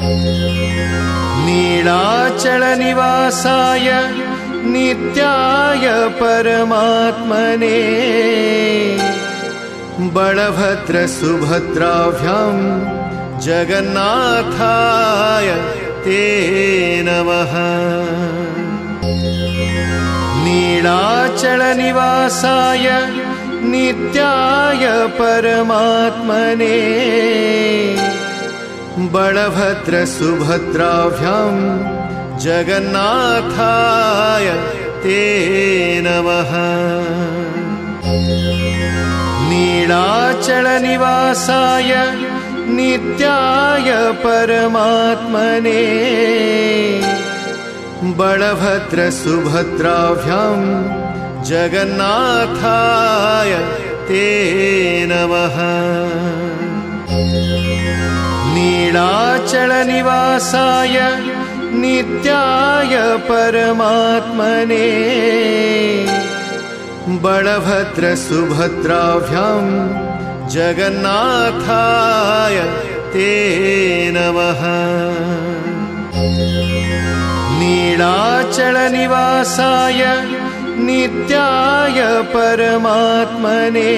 नीलाचलनिवासाय नित्याय परमात्मने बलभद्रसुभद्राभ्यां जगन्नाथाय ते नमः। नीलाचलनिवासाय नित्याय परमात्मने बलभद्रसुभद्राभ्यां जगन्नाथाय ते नमः। नीलाचलनिवासाय नित्याय परमात्मने बलभद्रसुभद्राभ्यां जगन्नाथाय ते नमः। नीलाचलनिवासाय नित्याय परमात्मने बलभद्रसुभद्राभ्यां जगन्नाथाय ते नमः। नीलाचलनिवासाय नित्याय परमात्मने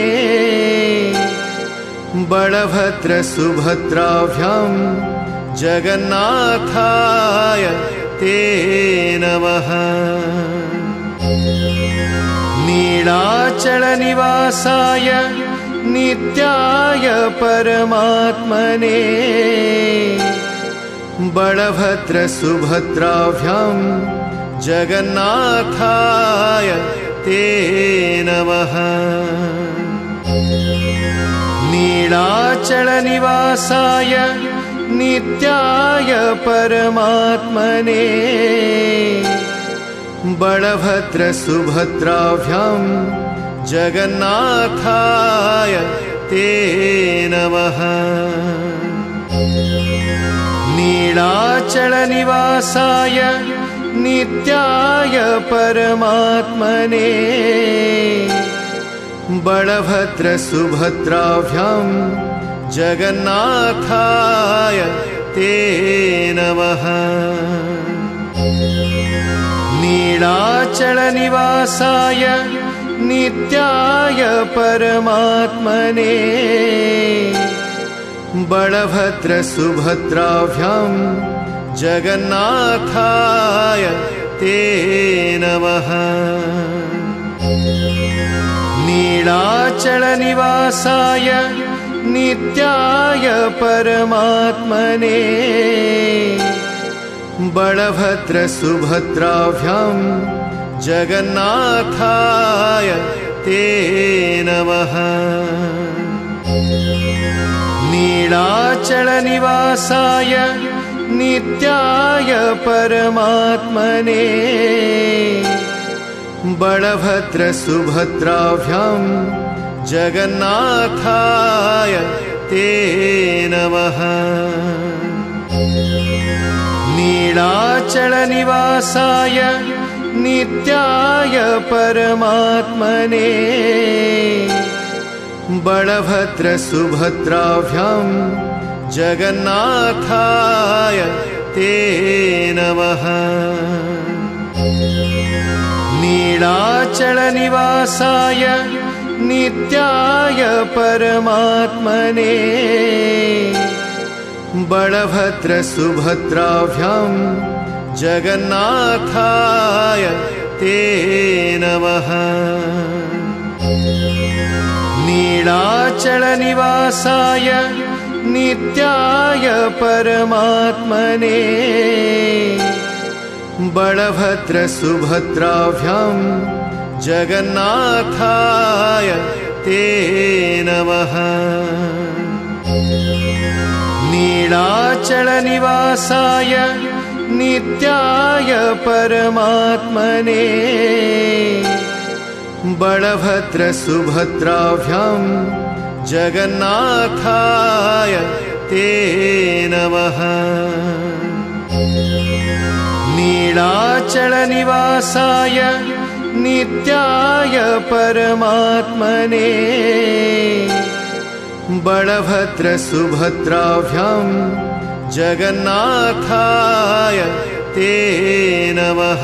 बलभद्रसुभद्राभ्यां जगन्नाथाय ते नमः। नीलाचलनिवासाय नित्याय परमात्मने बलभद्रसुभद्राभ्यां जगन्नाथाय ते नमः। नीलाचलनिवासाय नित्याय परमात्मने बलभद्रसुभद्राभ्यां जगन्नाथाय ते नमः। नीलाचलनिवासाय नित्याय परमात्मने बलभद्रसुभद्राभ्यां जगन्नाथाय ते नमः। नीलाचलनिवासाय नित्याय परमात्मने बलभद्रसुभद्राभ्यां जगन्नाथाय ते नमः। नीलाचलनिवासाय नित्याय परमात्मने बलभद्रसुभद्राभ्यां जगन्नाथाय ते नमः। नीलाचलनिवासाय नित्याय परमात्मने बलभद्रसुभद्राभ्यां जगन्नाथाय ते नमः। नीलाचलनिवासाय नित्याय परमात्मने बलभद्रसुभद्राभ्यां जगन्नाथाय ते नमः। नीलाचलनिवासाय नित्याय परमात्मने बलभद्रसुभद्राभ्यां जगन्नाथाय ते नमः। नीलाचलनिवासाय नित्याय परमात्मने बलभद्रसुभद्राभ्यां जगन्नाथाय ते नमः। नीलाचलनिवासाय नित्याय परमात्मने बलभद्रसुभद्राभ्यां जगन्नाथाय ते नमः। नीलाचलनिवासाय नित्याय परमात्मने बलभद्रसुभद्राभ्यां जगन्नाथाय ते नमः।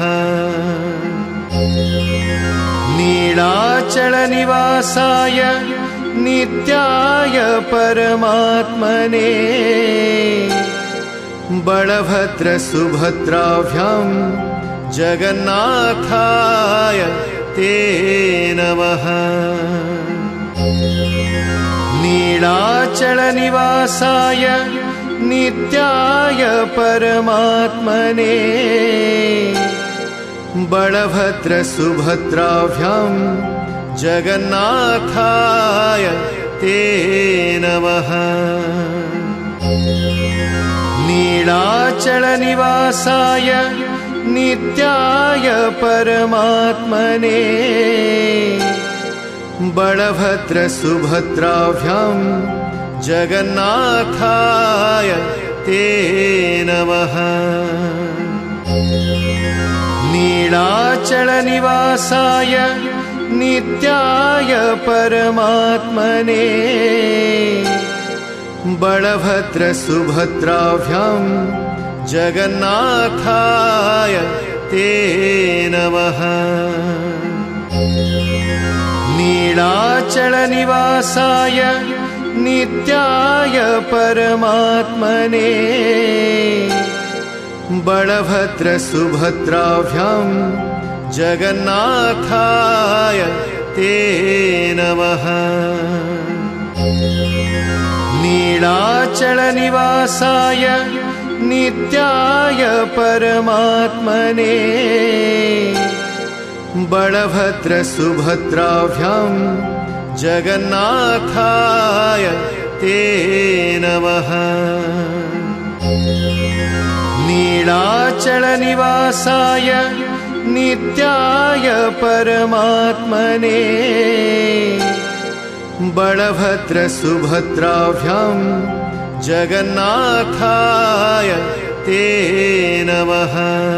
नीलाचलनिवासाय नित्याय परमात्मने बलभद्रसुभद्राभ्यां जगन्नाथाय ते नमः। नीलाचलनिवासाय नित्याय परमात्मने बलभद्रसुभद्राभ्यां जगन्नाथाय ते नमः। नीलाचलनिवासाय नित्याय परमात्मने बलभद्रसुभद्राभ्यां जगन्नाथाय ते नमः। नीलाचलनिवासाय नित्याय परमात्मने बलभद्रसुभद्राभ्यां जगन्नाथाय ते नमः। नीलाचलनिवासाय नित्याय परमात्मने बलभद्रसुभद्राभ्यां जगन्नाथाय ते नमः। नीलाचलनिवासाय नित्याय परमात्मने बलभद्रसुभद्राभ्यां जगन्नाथाय ते नमः। नीलाचलनिवासाय नित्याय परमात्मने बलभद्रसुभद्राभ्यां जगन्नाथाय ते नमः।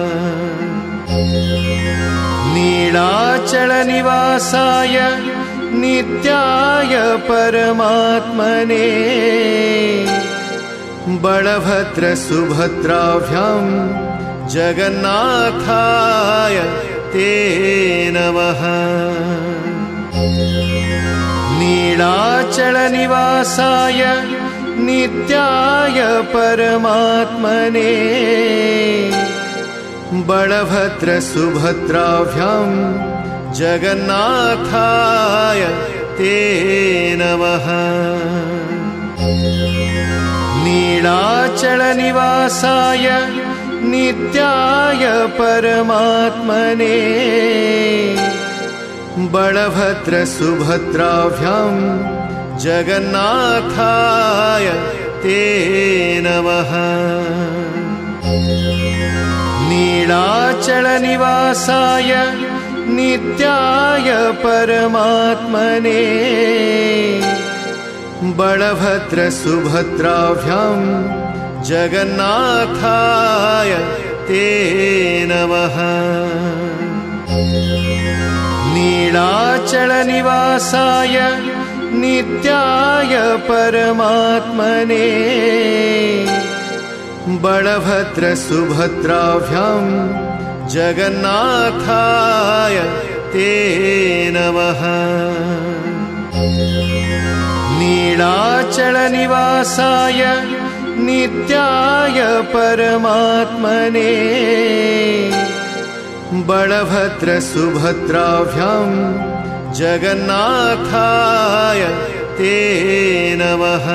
नीलाचलनिवासाय नित्याय परमात्मने बलभद्रसुभद्राभ्यां जगन्नाथाय ते नमः। नीलाचलनिवासाय नित्याय परमात्मने बलभद्रसुभद्राभ्यां जगन्नाथाय ते नमः। नीलाचलनिवासाय नित्याय परमात्मने बलभद्रसुभद्राभ्यां जगन्नाथाय ते नमः। नीलाचलनिवासाय नित्याय परमात्मने बलभद्रसुभद्राभ्यां जगन्नाथाय ते नमः। नीलाचलनिवासाय नित्याय परमात्मने बलभद्रसुभद्राभ्यां जगन्नाथाय ते नमः। नीलाचलनिवासाय नित्याय परमात्मने बलभद्रसुभद्राभ्यां जगन्नाथाय ते नमः।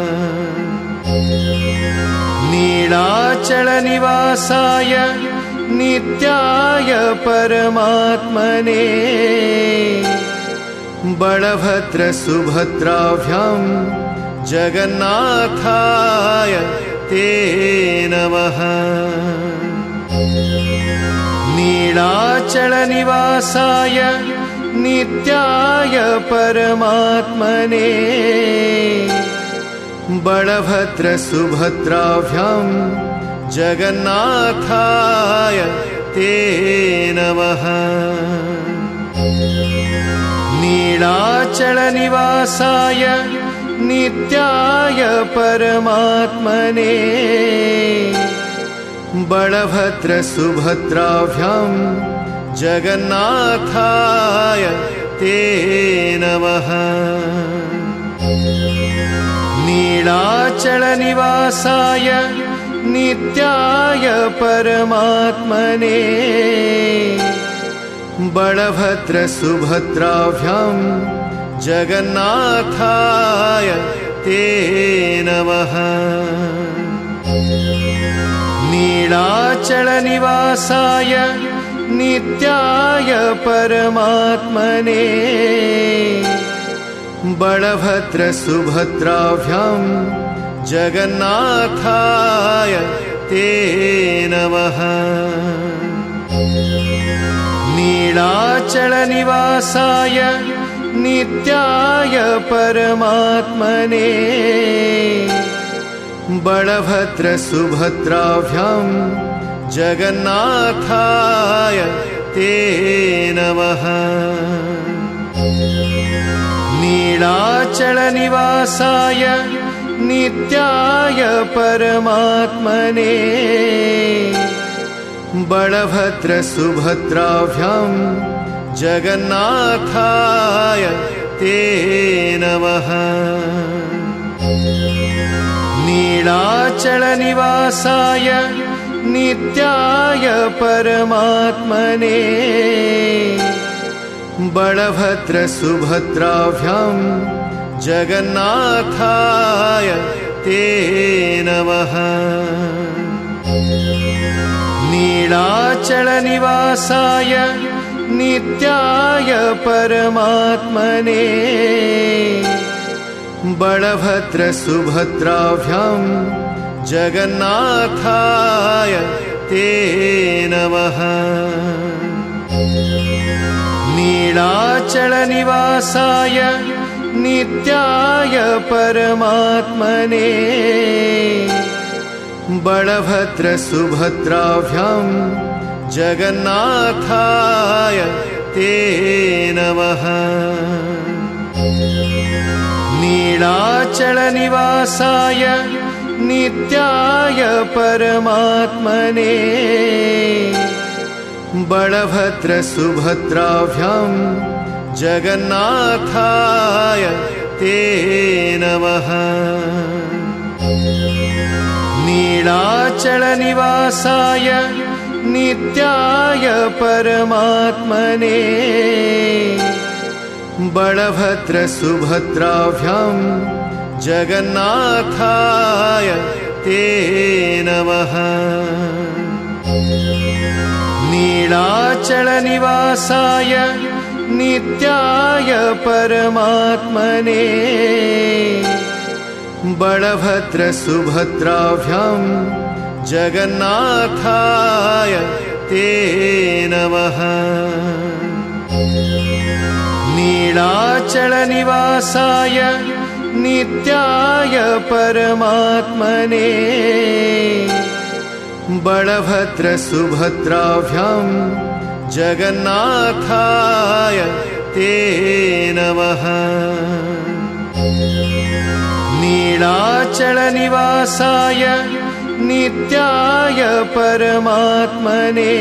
नीलाचलनिवासाय नित्याय परमात्मने बलभद्रसुभद्राभ्यां जगन्नाथाय ते नमः। नीलाचलनिवासाय नित्याय परमात्मने बलभद्रसुभद्राभ्यां जगन्नाथाय ते नमः। नीलाचलनिवासाय नित्याय परमात्मने बलभद्रसुभद्राभ्यां जगन्नाथाय ते नमः। नीलाचलनिवासाय नित्याय परमात्मने बलभद्रसुभद्राभ्यां जगन्नाथाय ते नमः। नीलाचलनिवासाय नित्याय परमात्मने बलभद्रसुभद्राभ्यां जगन्नाथाय ते नमः। नीलाचलनिवासाय नित्याय परमात्मने बलभद्रसुभद्राभ्यां जगन्नाथाय ते नमः। नीलाचलनिवासाय नित्याय परमात्मने बलभद्रसुभद्राभ्यां जगन्नाथाय ते नमः। नीलाचलनिवासाय नित्याय परमात्मने बलभद्रसुभद्राभ्यां जगन्नाथाय ते नमः। नीलाचलनिवासाय नित्याय परमात्मने बलभद्रसुभद्राभ्यां जगन्नाथाय ते नमः। नीलाचलनिवासाय नित्याय परमात्मने बलभद्रसुभद्राभ्यां जगन्नाथाय ते नमः। नीलाचलनिवासाय नित्याय परमात्मने बलभद्रसुभद्राभ्यां जगन्नाथाय ते नमः। नीलाचलनिवासाय नित्याय परमात्मने बलभद्रसुभद्राभ्यां जगन्नाथाय ते नमः। नीलाचलनिवासाय नित्याय परमात्मने बलभद्रसुभद्राभ्यां जगन्नाथाय ते नमः। नीलाचलनिवासाय नित्याय परमात्मने बलभद्रसुभद्राभ्यां जगन्नाथाय ते नमः। नीलाचलनिवासाय नित्याय परमात्मने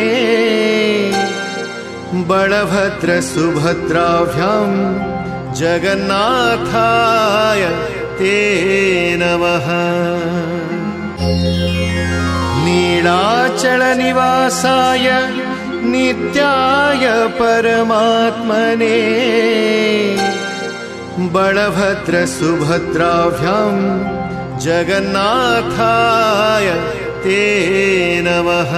बलभद्रसुभद्राभ्यां जगन्नाथाय ते नमः। नीलाचलनिवासाय नित्याय परमात्मने बलभद्रसुभद्राभ्यां जगन्नाथाय ते नमः।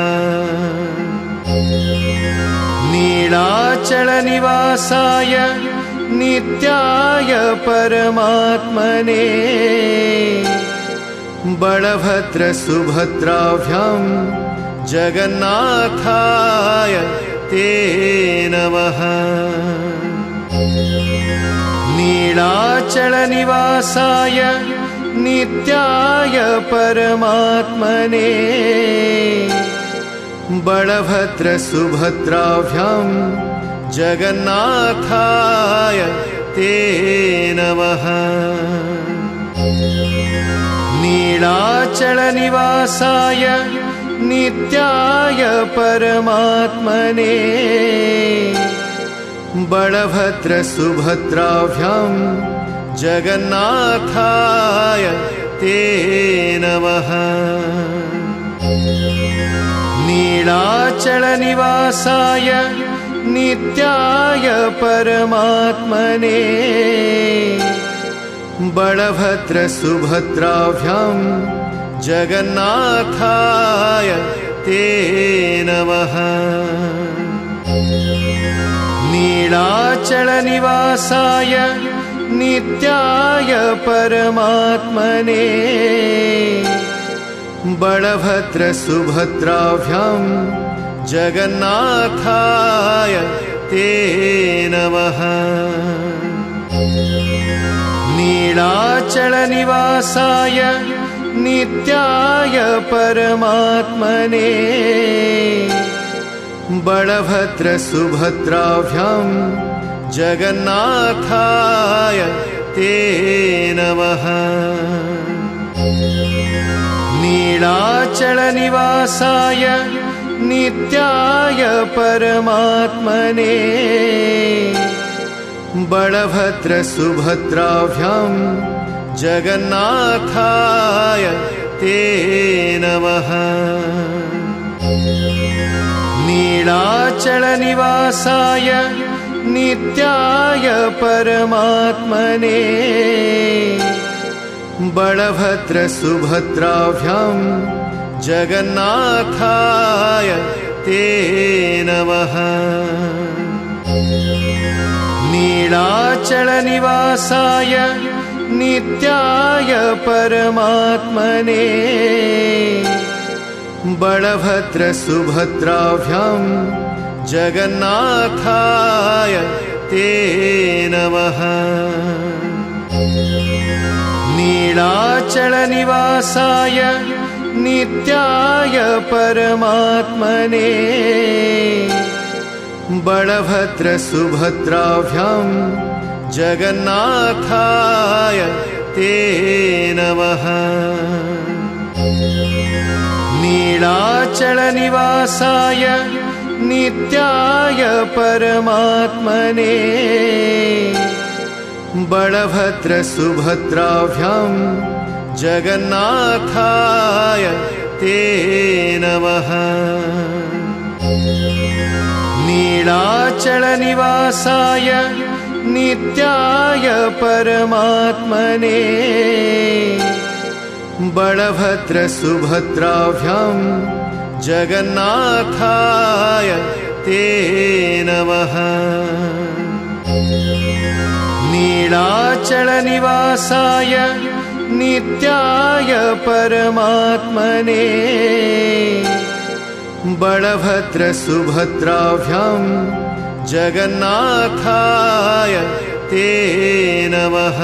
नीलाचलनिवासाय नित्याय परमात्मने बलभद्रसुभद्राभ्यां जगन्नाथाय ते नमः। नीलाचलनिवासाय नित्याय परमात्मने बलभद्रसुभद्राभ्यां जगन्नाथाय ते नमः। नीलाचलनिवासाय नित्याय परमात्मने बलभद्रसुभद्राभ्यां जगन्नाथाय ते नमः। नीलाचलनिवासाय नित्याय परमात्मने बलभद्रसुभद्राभ्यां जगन्नाथाय ते नमः। नीलाचलनिवासाय नित्याय परमात्मने बलभद्रसुभद्राभ्यां जगन्नाथाय ते नमः। नीलाचलनिवासाय नित्याय परमात्मने बलभद्रसुभद्राभ्यां जगन्नाथाय ते नमः। नीलाचलनिवासाय नित्याय परमात्मने बलभद्रसुभद्राभ्यां जगन्नाथाय ते नमः। नीलाचलनिवासाय नित्याय परमात्मने बलभद्रसुभद्राभ्यां जगन्नाथाय ते नमः। नीलाचलनिवासाय नित्याय परमात्मने बलभद्रसुभद्राभ्यां जगन्नाथाय ते नमः। नीलाचलनिवासाय नित्याय परमात्मने बलभद्रसुभद्राभ्यां जगन्नाथाय ते नमः। नीलाचलनिवासाय नित्याय परमात्मने बलभद्रसुभद्राभ्यां जगन्नाथाय ते नमः। नीलाचलनिवासाय नित्याय परमात्मने बलभद्रसुभद्राभ्यां जगन्नाथाय ते नमः। नीलाचलनिवासाय नित्याय परमात्मने बलभद्रसुभद्राभ्यां जगन्नाथाय ते नमः।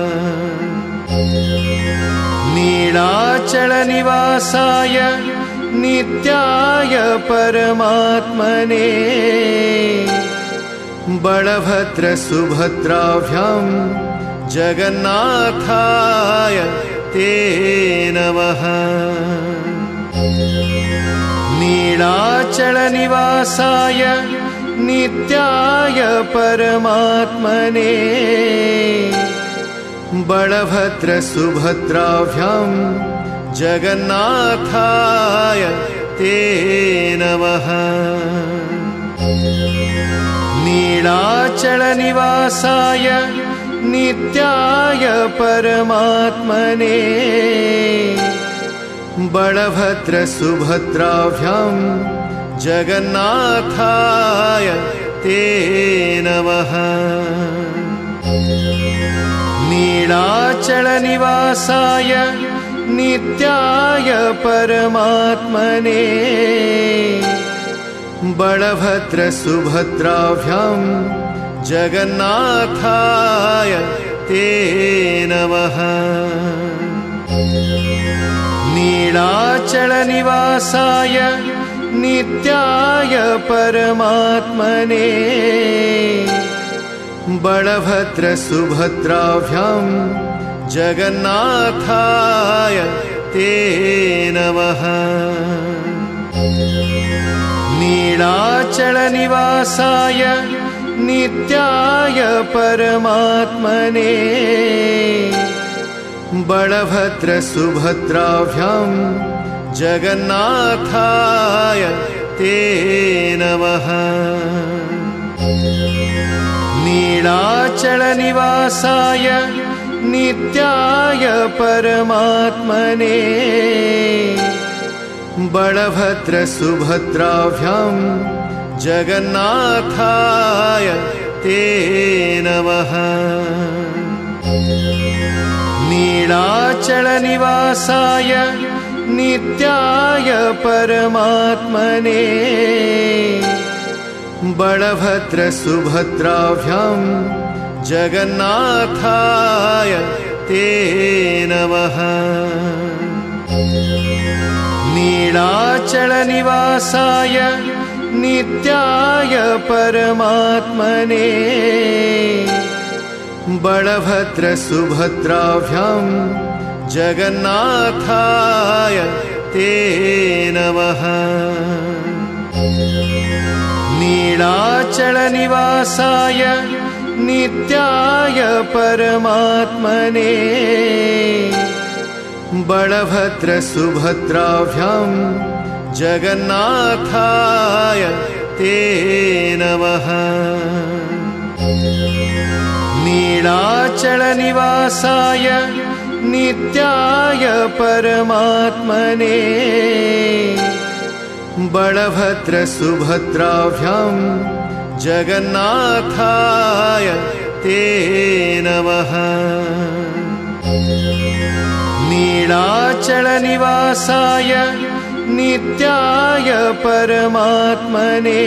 नीलाचलनिवासाय नित्याय परमात्मने बलभद्रसुभद्राभ्यां जगन्नाथाय ते नमः। नीलाचलनिवासाय नित्याय परमात्मने बलभद्रसुभद्राभ्यां जगन्नाथाय ते नमः। नीलाचलनिवासाय नित्याय परमात्मने बलभद्रसुभद्राभ्यां जगन्नाथाय ते नमः। नीलाचलनिवासाय नित्याय परमात्मने बलभद्रसुभद्राभ्यां जगन्नाथाय ते नमः। नीलाचलनिवासाय नित्याय परमात्मने बलभद्रसुभद्राभ्यां जगन्नाथाय ते नमः। नीलाचलनिवासाय नित्याय परमात्मने बलभद्रसुभद्राभ्यां जगन्नाथाय ते नमः। नीलाचलनिवासाय नित्याय परमात्मने बलभद्रसुभद्राभ्यां जगन्नाथाय ते नमः। नीलाचलनिवासाय नित्याय परमात्मने बलभद्रसुभद्राभ्यां जगन्नाथाय ते नमः। नीलाचलनिवासाय नित्याय परमात्मने बलभद्रसुभद्राभ्यां जगन्नाथाय ते नमः। नीलाचलनिवासाय नित्याय परमात्मने बलभद्रसुभद्राभ्यां जगन्नाथाय ते नमः। नीलाचलनिवासाय नित्याय परमात्मने बलभद्रसुभद्राभ्यां जगन्नाथाय ते नमः। नीलाचलनिवासाय नित्याय परमात्मने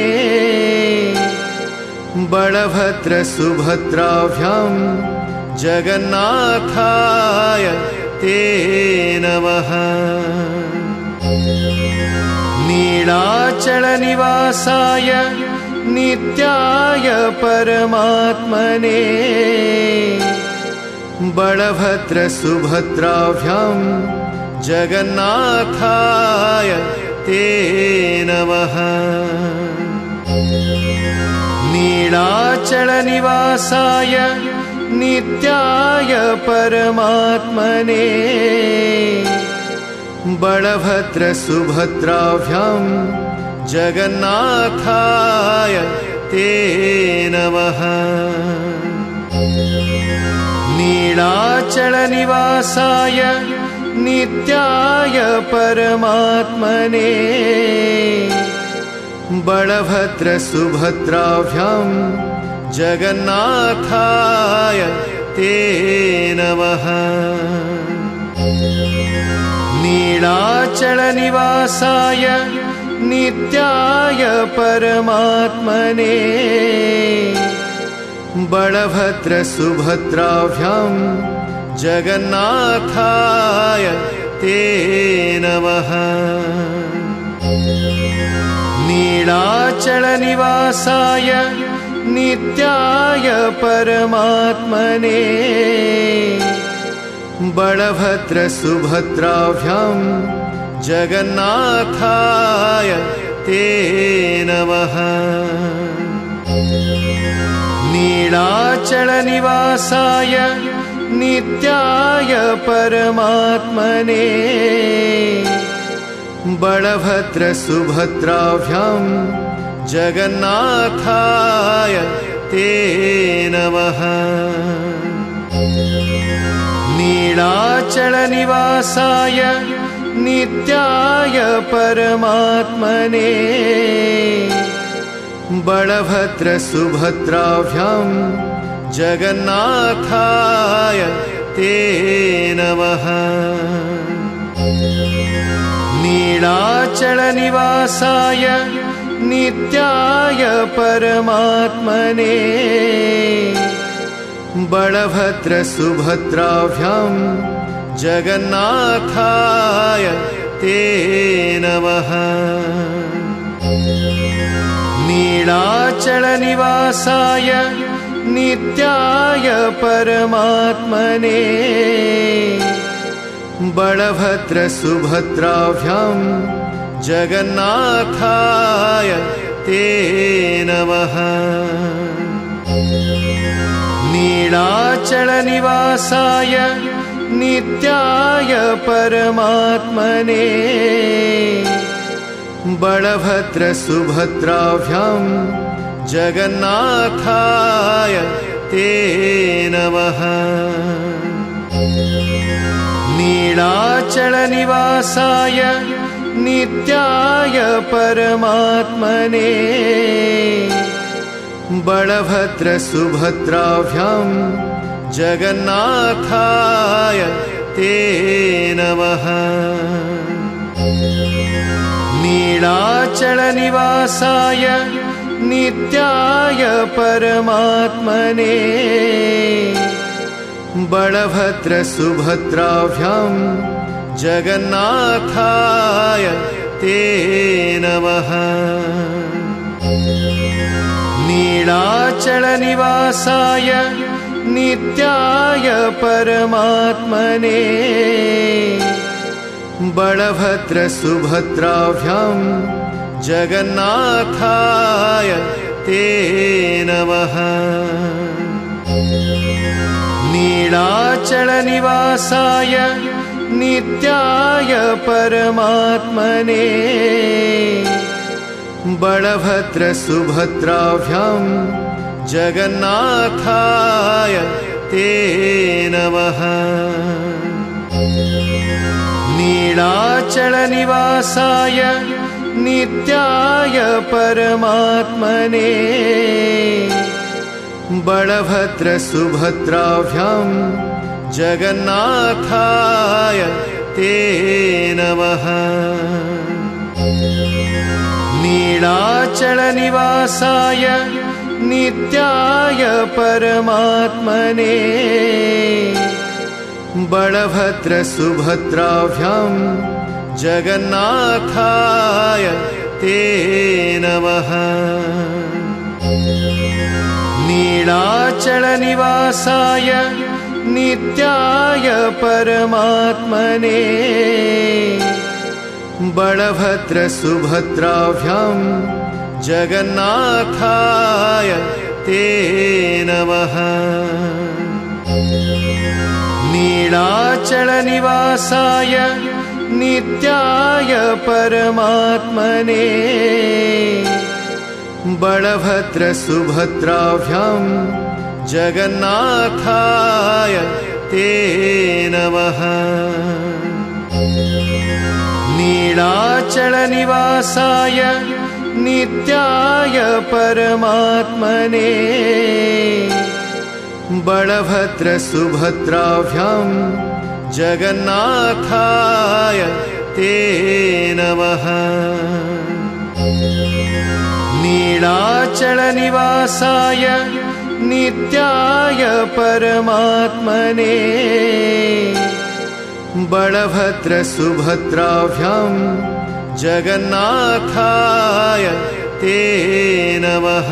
बलभद्रसुभद्राभ्यां जगन्नाथाय ते नमः। नीलाचलनिवासाय नित्याय परमात्मने बलभद्रसुभद्राभ्यां जगन्नाथाय ते नमः। नीलाचलनिवासाय नित्याय परमात्मने बलभद्रसुभद्राभ्यां जगन्नाथाय ते नमः। नीलाचलनिवासाय नित्याय परमात्मने बलभद्रसुभद्राभ्यां जगन्नाथाय ते नमः। नीलाचलनिवासाय नित्याय परमात्मने बलभद्रसुभद्राभ्यां जगन्नाथाय ते नमः। नीलाचलनिवासाय नित्याय परमात्मने बलभद्रसुभद्राभ्यां जगन्नाथाय ते नमः। नीलाचलनिवासाय नित्याय परमात्मने बलभद्रसुभद्राभ्यां जगन्नाथाय ते नमः। नीलाचलनिवासाय नित्याय परमात्मने बलभद्रसुभद्राभ्यां जगन्नाथाय ते नमः। नीलाचलनिवासाय नित्याय परमात्मने बलभद्रसुभद्राभ्यां जगन्नाथाय ते नमः। नीलाचलनिवासाय नित्याय परमात्मने बलभद्रसुभद्राभ्यां जगन्नाथाय ते नमः। नीलाचलनिवासाय नित्याय परमात्मने बलभद्रसुभद्राभ्यां जगन्नाथाय ते नमः। नीलाचलनिवासाय नित्याय परमात्मने बलभद्रसुभद्राभ्यां जगन्नाथाय ते नमः। नीलाचलनिवासाय नित्याय परमात्मने बलभद्रसुभद्राभ्यां जगन्नाथाय ते नमः। नीलाचलनिवासाय नित्याय परमात्मने बलभद्रसुभद्राभ्यां जगन्नाथाय ते नमः। नीलाचलनिवासाय नित्याय परमात्मने बलभद्रसुभद्राभ्यां जगन्नाथाय ते नमः। नीलाचलनिवासाय नित्याय परमात्मने बलभद्रसुभद्राभ्यां जगन्नाथाय ते नमः। नीलाचलनिवासाय नित्याय परमात्मने बलभद्रसुभद्राभ्यां जगन्नाथाय ते नमः। नीलाचलनिवासाय नित्याय परमात्मने बलभद्रसुभद्राभ्यां जगन्नाथाय ते नमः। नीलाचलनिवासाय नित्याय परमात्मने बलभद्रसुभद्राभ्यां जगन्नाथाय ते नमः। नीलाचलनिवासाय नित्याय परमात्मने बलभद्रसुभद्राभ्यां जगन्नाथाय ते नमः। नीलाचलनिवासाय नित्याय परमात्मने बलभद्रसुभद्राभ्यां जगन्नाथाय ते नमः।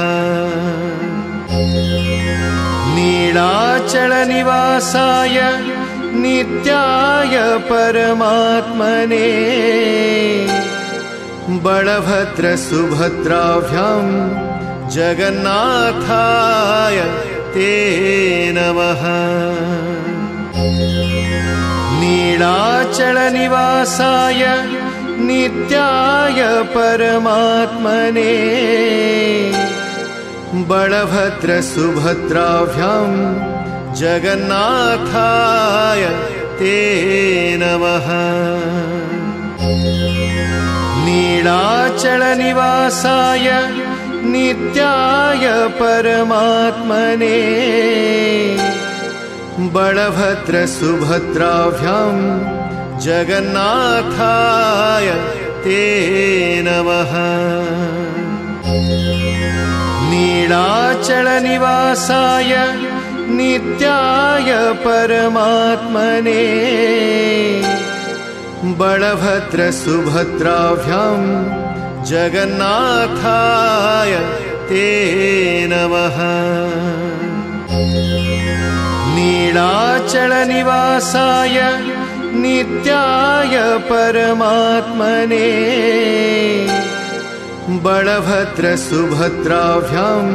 नीलाचलनिवासाय नित्याय परमात्मने बलभद्रसुभद्राभ्यां जगन्नाथाय ते नमः। नीलाचलनिवासाय नित्याय परमात्मने बलभद्रसुभद्राभ्यां जगन्नाथाय ते नमः। नीलाचलनिवासाय नित्याय परमात्मने बलभद्रसुभद्राभ्यां जगन्नाथाय ते नमः। नीलाचलनिवासाय नित्याय परमात्मने बलभद्रसुभद्राभ्यां जगन्नाथाय ते नमः। नीलाचलनिवासाय नित्याय परमात्मने बलभद्रसुभद्राभ्यां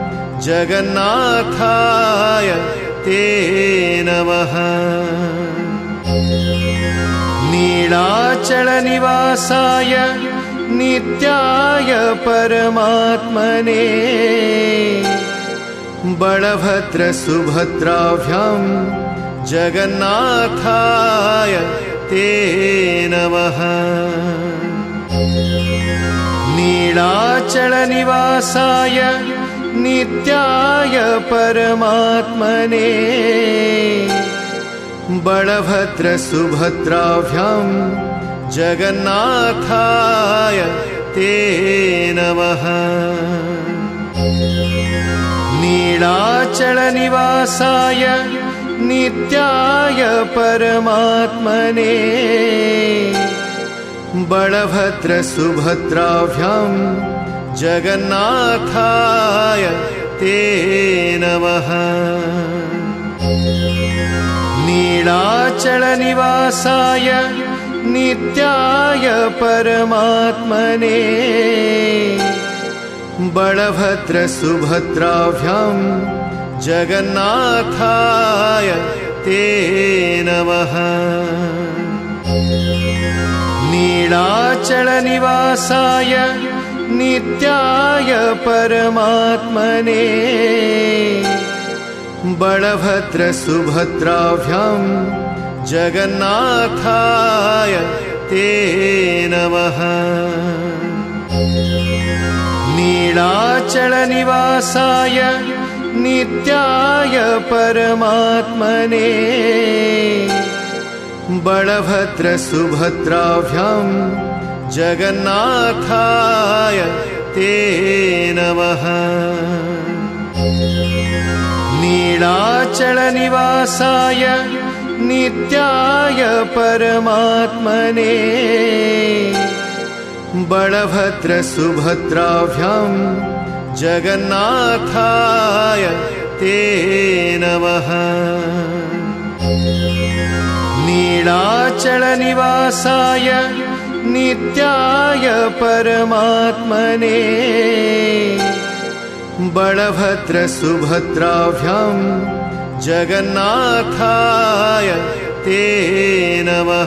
जगन्नाथाय ते नमः। नीलाचलनिवासाय नित्याय परमात्मने बलभद्रसुभद्राभ्यां जगन्नाथाय ते नमः। नीलाचलनिवासाय नित्याय परमात्मने बलभद्रसुभद्राभ्यां जगन्नाथाय ते नमः। नीलाचलनिवासाय नित्याय परमात्मने बलभद्रसुभद्राभ्यां जगन्नाथाय ते नमः। नीलाचलनिवासाय नित्याय परमात्मने बलभद्रसुभद्राभ्यां जगन्नाथाय ते नमः। नीलाचलनिवासाय नित्याय परमात्मने बलभद्रसुभद्राभ्यां जगन्नाथाय ते नमः। नीलाचलनिवासाय नित्याय परमात्मने बलभद्रसुभद्राभ्यां जगन्नाथाय ते नमः। नीलाचलनिवासाय नित्याय परमात्मने बलभद्रसुभद्राभ्यां जगन्नाथाय ते नमः। नीलाचलनिवासाय नित्याय परमात्मने बलभद्रसुभद्राभ्यां जगन्नाथाय ते नमः।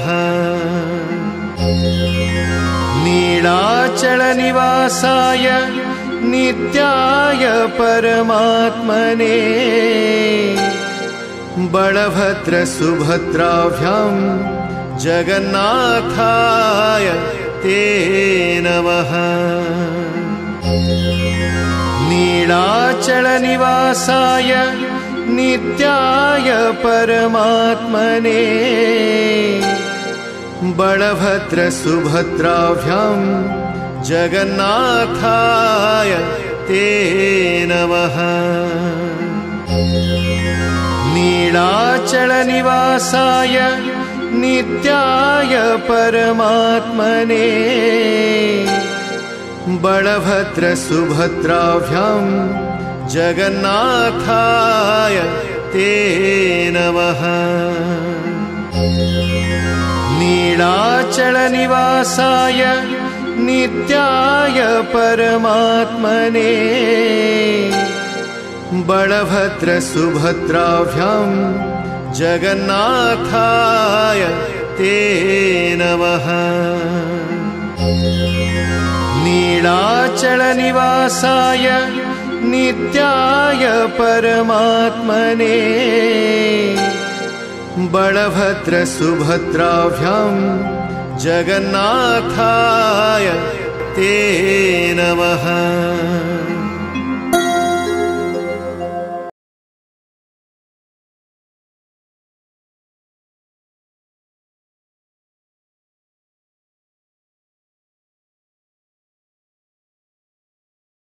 नीलाचलनिवासाय नित्याय परमात्मने बलभद्रसुभद्राभ्यां जगन्नाथाय ते नमः। नीलाचलनिवासाय नित्याय परमात्मने बलभद्रसुभद्राभ्यां जगन्नाथाय ते नमः। नीलाचलनिवासाय नित्याय परमात्मने बलभद्रसुभद्राभ्यां जगन्नाथाय ते नमः। नीलाचलनिवासाय नित्याय परमात्मने बलभद्रसुभद्राभ्यां जगन्नाथाय ते नमः। नीलाचलनिवासाय नित्याय परमात्मने बलभद्रसुभद्राभ्यां जगन्नाथाय ते नमः।